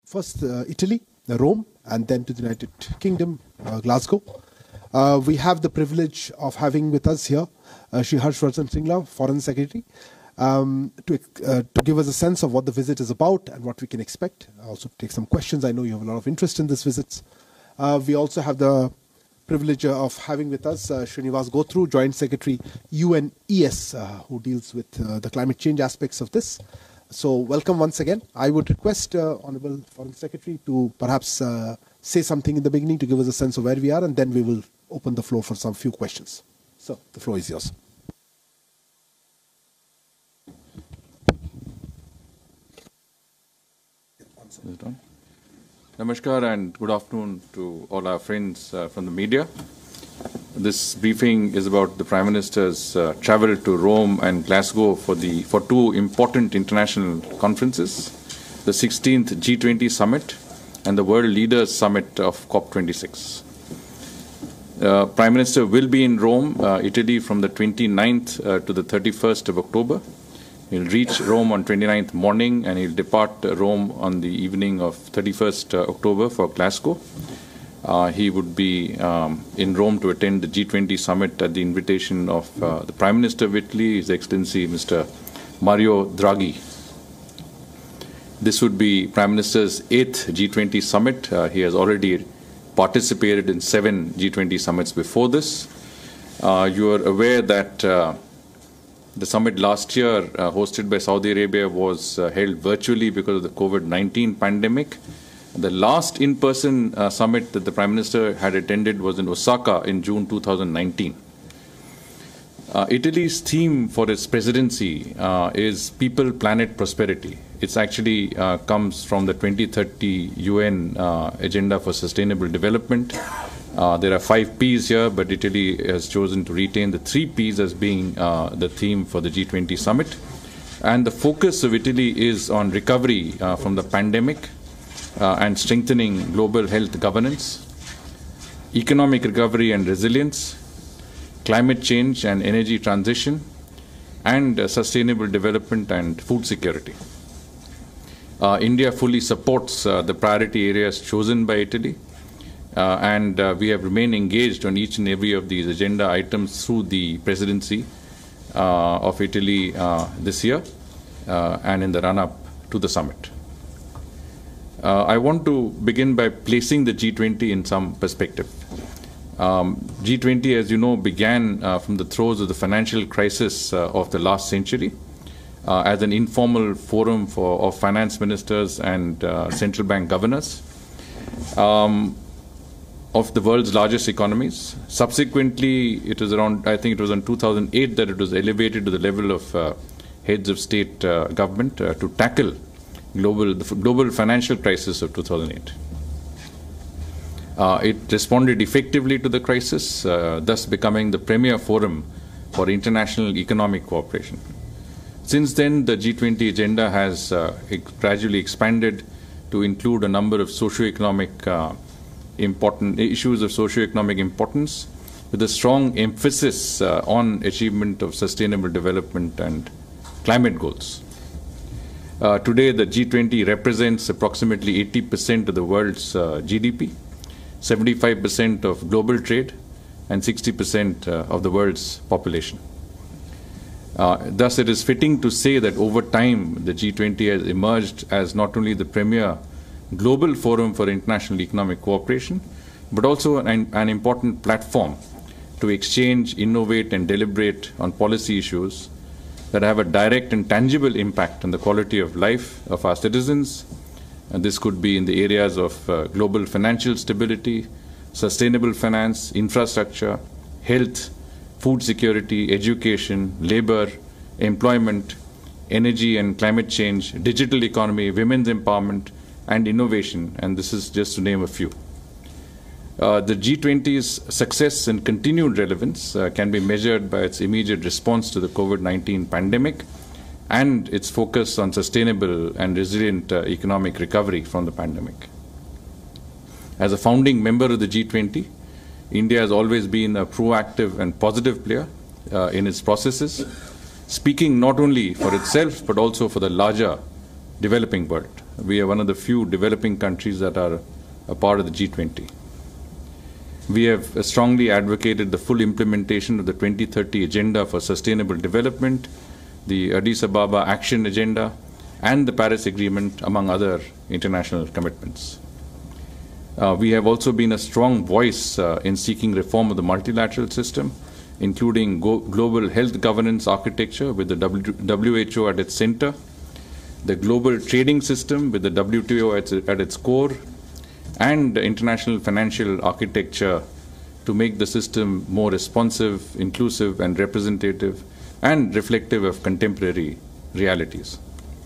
First Italy, Rome, and then to the United Kingdom, Glasgow. We have the privilege of having with us here Shri Harshvardhan Shringla, Foreign Secretary, to give us a sense of what the visit is about and what we can expect. Also to take some questions. I know you have a lot of interest in this visit. We also have the privilege of having with us Srinivas Gothru, Joint Secretary, UNES, who deals with the climate change aspects of this. So welcome once again. I would request Honorable Foreign Secretary to perhaps say something in the beginning to give us a sense of where we are, and then we will open the floor for some few questions. So the floor is yours. Namaskar and good afternoon to all our friends from the media. This briefing is about the Prime Minister's travel to Rome and Glasgow for two important international conferences, the 16th G20 Summit and the World Leaders Summit of COP26. Prime Minister will be in Rome, Italy from the 29th to the 31st of October. He'll reach Rome on 29th morning and he'll depart Rome on the evening of 31st October for Glasgow. He would be in Rome to attend the G20 summit at the invitation of the Prime Minister of Italy, His Excellency Mr. Mario Draghi. This would be Prime Minister's 8th G20 summit. He has already participated in 7 G20 summits before this. You are aware that the summit last year, hosted by Saudi Arabia, was held virtually because of the COVID-19 pandemic. The last in-person summit that the Prime Minister had attended was in Osaka in June 2019. Italy's theme for its presidency is People, Planet, Prosperity. It actually comes from the 2030 UN Agenda for Sustainable Development. There are 5 Ps here, but Italy has chosen to retain the 3 Ps as being the theme for the G20 summit. And the focus of Italy is on recovery from the pandemic, and strengthening global health governance, economic recovery and resilience, climate change and energy transition, and sustainable development and food security. India fully supports the priority areas chosen by Italy, and we have remained engaged on each and every of these agenda items through the presidency of Italy this year and in the run-up to the summit. I want to begin by placing the G20 in some perspective. G20, as you know, began from the throes of the financial crisis of the last century as an informal forum of finance ministers and central bank governors of the world's largest economies. Subsequently, it was around, I think it was in 2008 that it was elevated to the level of heads of state government to tackle the global financial crisis of 2008. It responded effectively to the crisis, thus becoming the premier forum for international economic cooperation. Since then, the G20 agenda has gradually expanded to include a number of socio-economic important issues of socio-economic importance, with a strong emphasis on achievement of sustainable development and climate goals. Today, the G20 represents approximately 80% of the world's GDP, 75% of global trade, and 60% of the world's population. Thus, it is fitting to say that over time, the G20 has emerged as not only the premier global forum for international economic cooperation, but also an important platform to exchange, innovate, and deliberate on policy issues that have a direct and tangible impact on the quality of life of our citizens. And this could be in the areas of global financial stability, sustainable finance, infrastructure, health, food security, education, labor, employment, energy and climate change, digital economy, women's empowerment, and innovation, and this is just to name a few. The G20's success and continued relevance can be measured by its immediate response to the COVID-19 pandemic and its focus on sustainable and resilient economic recovery from the pandemic. As a founding member of the G20, India has always been a proactive and positive player in its processes, speaking not only for itself but also for the larger developing world. we are one of the few developing countries that are a part of the G20. We have strongly advocated the full implementation of the 2030 Agenda for Sustainable Development, the Addis Ababa Action Agenda, and the Paris Agreement, among other international commitments. We have also been a strong voice in seeking reform of the multilateral system, including global health governance architecture with the WHO at its center, the global trading system with the WTO at its core, and international financial architecture to make the system more responsive, inclusive, and representative, and reflective of contemporary realities.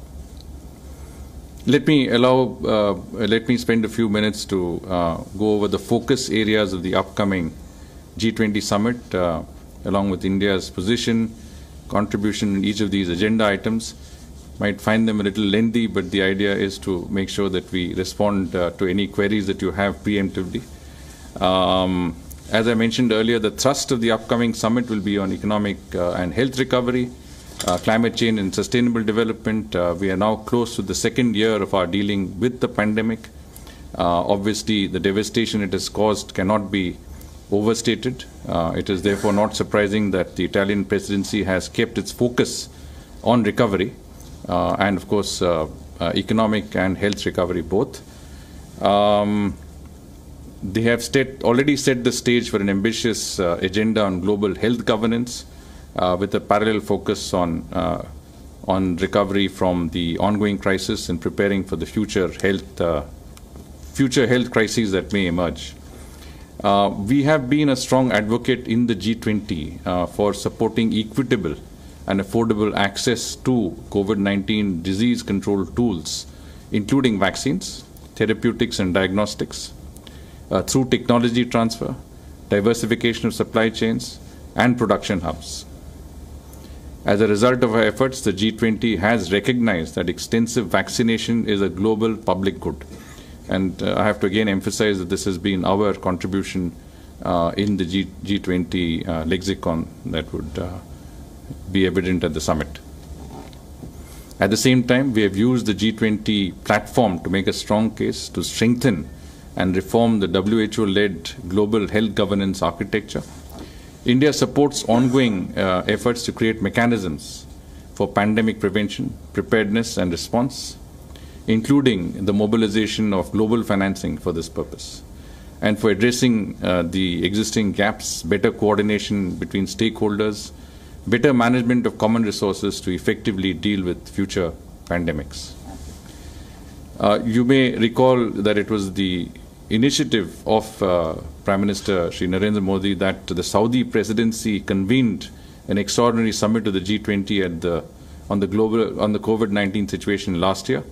Let me spend a few minutes to go over the focus areas of the upcoming G20 summit, along with India's position, contribution in each of these agenda items. Might find them a little lengthy, but the idea is to make sure that we respond to any queries that you have preemptively. As I mentioned earlier, the thrust of the upcoming summit will be on economic and health recovery, climate change and sustainable development. We are now close to the second year of our dealing with the pandemic. Obviously, the devastation it has caused cannot be overstated. It is therefore not surprising that the Italian presidency has kept its focus on recovery. And of course, economic and health recovery both. They have already set the stage for an ambitious agenda on global health governance, with a parallel focus on recovery from the ongoing crisis and preparing for the future health crises that may emerge. We have been a strong advocate in the G20 for supporting equitable and affordable access to COVID-19 disease control tools, including vaccines, therapeutics and diagnostics, through technology transfer, diversification of supply chains, and production hubs. As a result of our efforts, the G20 has recognized that extensive vaccination is a global public good. And I have to again emphasize that this has been our contribution in the G20 lexicon that would be evident at the summit. At the same time, we have used the G20 platform to make a strong case to strengthen and reform the WHO-led global health governance architecture. India supports ongoing efforts to create mechanisms for pandemic prevention, preparedness and response, including the mobilization of global financing for this purpose, and for addressing the existing gaps, better coordination between stakeholders, better management of common resources to effectively deal with future pandemics. You may recall that it was the initiative of Prime Minister Shri Narendra Modi that the Saudi presidency convened an extraordinary summit of the G20 on the COVID-19 situation last year.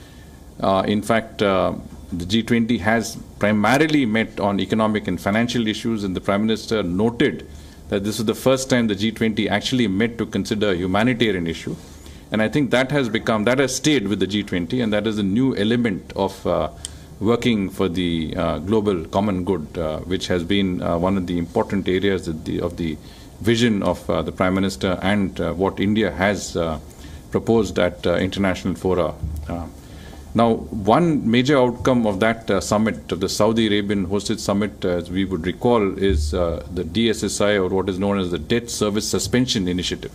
In fact, the G20 has primarily met on economic and financial issues, and the Prime Minister noted that this is the first time the G20 actually met to consider a humanitarian issue. And I think that has stayed with the G20, and that is a new element of working for the global common good, which has been one of the important areas of the vision of the Prime Minister and what India has proposed at international fora. Now, one major outcome of that summit, of the Saudi Arabian hosted summit, as we would recall, is the DSSI, or what is known as the Debt Service Suspension Initiative.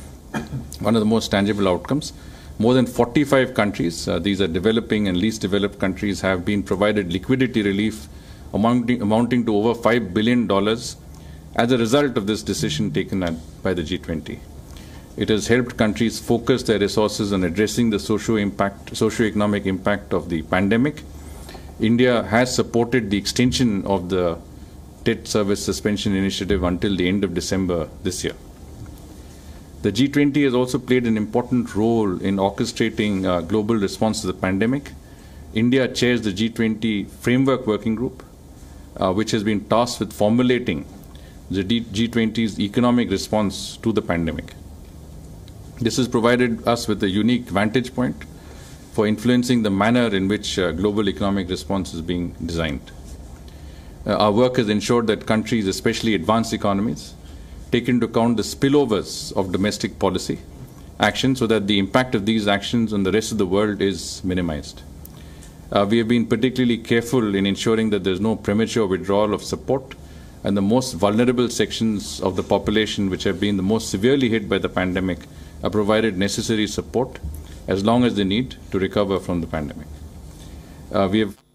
One of the most tangible outcomes. More than 45 countries, these are developing and least developed countries, have been provided liquidity relief amounting to over $5 billion as a result of this decision taken by the G20. It has helped countries focus their resources on addressing the socio-economic impact of the pandemic. India has supported the extension of the Debt Service Suspension Initiative until the end of December this year. The G20 has also played an important role in orchestrating global response to the pandemic. India chairs the G20 Framework Working Group, which has been tasked with formulating the G20's economic response to the pandemic. This has provided us with a unique vantage point for influencing the manner in which global economic response is being designed. Our work has ensured that countries, especially advanced economies, take into account the spillovers of domestic policy action so that the impact of these actions on the rest of the world is minimized. We have been particularly careful in ensuring that there's no premature withdrawal of support, and the most vulnerable sections of the population, which have been the most severely hit by the pandemic, are provided necessary support as long as they need to recover from the pandemic. We have